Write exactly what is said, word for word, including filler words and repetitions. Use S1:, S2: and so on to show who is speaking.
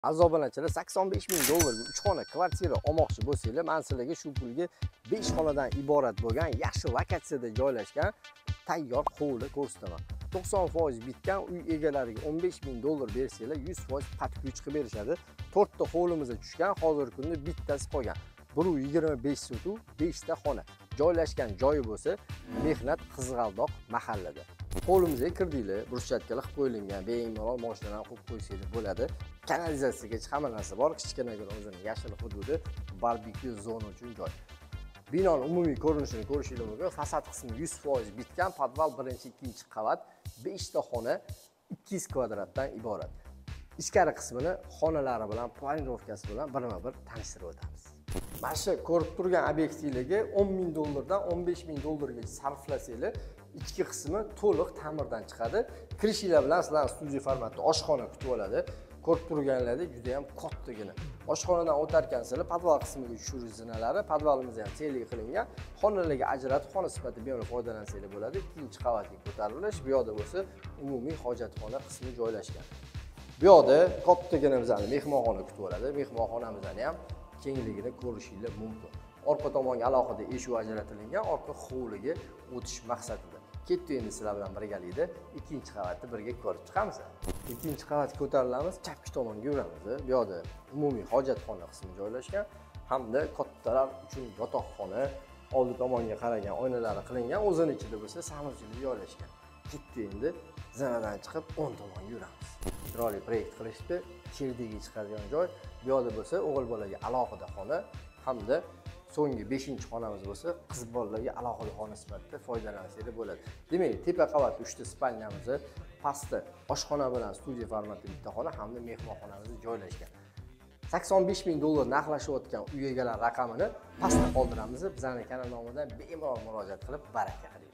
S1: Azobalanchilar sakson besh ming dollarga uch xona kvartira olmoqchi bo'lsanglar, men sizlarga shu pulga besh xonadan iborat bo'lgan yaxshi lokatsiyada joylashgan tayyor hovli ko'rsataman. to'qson foiz bitgan uy egalariga o'n besh ming dollar bersanglar, yuz foiz patkul chiqib berishadi. to'rtta hovlimizga tushgan, hozirgi kunda bittasi qolgan. bir yuz yigirma besh sotuv, besh ta xona. Joylashgan joyi bo'lsa, Mehnat Qizg'aldoq mahallada. Hovlimizga kirdinglar, brushatkalar qilib qo'yilgan, bemalol mashinalarni qo'yib qo'ysangiz bo'ladi. Kanalizatsiyaga hamma narsa bor, kichkinagina o'zining yashil hududi, barbekyu zona uchun joy. Binoning umumiy ko'rinishini ko'rishingiz mumkin. Fasad qismi yuz foiz bitgan, podval birinchi, ikkinchi qavat, besh ta xona, ikki yuz kvadratdan iborat. Ichkari qismini xonalari bilan, planirovkasi bilan birma-bir tanishtirib o'tamiz. Mana shu ko'rib turgan obyektivlarga o'n ming dollardan o'n besh ming dollarga sarflasanglar, ichki qismi to'liq ta'mirdan chiqadi. Kirishinglar bilan sizlarni studiya formatida oshxona kutib oladi. Ko'rib turganlarda juda ham kattagina. Oshxonadan o'tarkansizlar, podval qismiga tushirish zinalari, podvalimiz ham tenglik qilingan. Xonalarga ajratib, xona sifatida bemalol foydalansanglar bo'ladi. Ikkinchi qavatga ko'tarilish, bu yoqda bo'lsa umumiy hojatxona qismi joylashgan. Bu yoqda kattagina bizani mehmonxona kutib oladi. Mehmonxonamizni ham kengligini ko'rishingiz mumkin. Orqa tomonga alohida eshik ajratilgan, orqa hovliga o'tish maqsadida. Ketdik endi sizlar bilan birgalikda ikkinchi qavatni birga ko'rib chiqamiz. Ikkinchi qavatga ko'tarilamiz, chapki tomonga yuramiz. Bu yoqda umumiy hojatxona qismi joylashgan hamda kattalar uchun yotoqxona, oldi tomonga qaragan oynalari qilingan, o'zining ichida bo'lsa samochillik joylashgan. Ketdik endi zinadan chiqib o'ng tomonga yuramiz. Chiroyli proyekt qilishdi, Cherdagi chiqadigan joy. Bu yoqda bo'lsa o'g'il bolaga alohida xona hamda so'nggi beshinchi xonamiz bo'lsa qiz bolalarga alohida xona sifatida foydalansanglar bo'ladi. Demak, tepa qavatda uchta spalnyamiz, pastda oshxona bilan studiya formatida bitta xona hamda mehmonxonamiz joylashgan. sakson besh ming dollar narxlashayotgan uy egalari raqamini pastda qoldiramiz. Bizning kanal nomidan bemalol murojaat qilib baraka qiling.